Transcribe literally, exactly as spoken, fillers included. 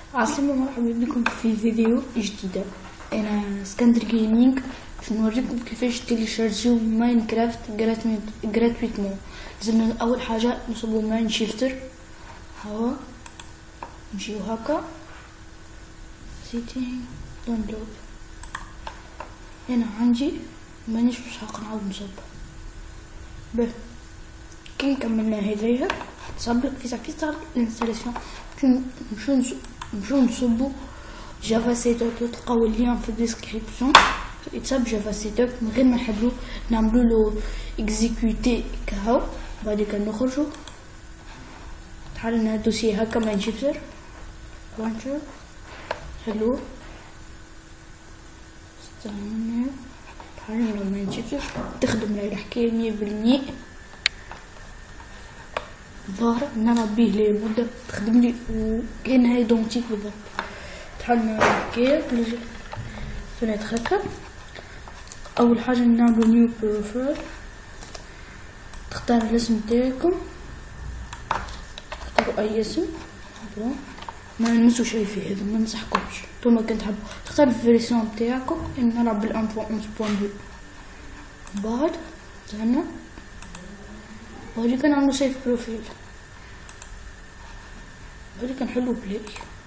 عسلامة، مرحبا بكم في فيديو جديد. انا اسكندر جيمنج باش نوريكم كيفاش تيليشارجيو ماينكرافت جراتويتمون. لازم اول حاجه نصبوا ماين شيفتر، هوا نجيو هكا سيتينغ داونلود. هنا عندي مانيش باش هاكا نعاود نصب به. كي كملنا هذايا تصبلك في في تاع الانستالاسيون نمشيو نمشيو نصبو جافا سيت اب. تلقاو اللين في الديسكريبسيون يتصب جافا سيت اب من غير ما نحبلو نعملو له اكزيكوتي كهو. بعد كده نخرجو تحلنا الدوسي هكا ما نجيبسر لانشر حلو استنى تحلنا ما نجيبسر تخدم لي الحكاية مية بالمية. ظاهرة نلعب بيه لي مدة تخدم لي وكأن هاي دومتيك بالضبط. تحلنا الحكاية فنات هكا. أول حاجة نعملو نيو بروفايل، تختار الاسم تاعكم، تختاروا أي اسم ما نمسو شي في هذا ما نمسحكمش. نتوما كنت تحبوا تختاروا الفيرسيون تاعكم. إن نلعب بالأن بوان أونز بوان دو. بعد تاعنا وهادي كنعملو سيف بروفيل، هادي كنحلو بلاي.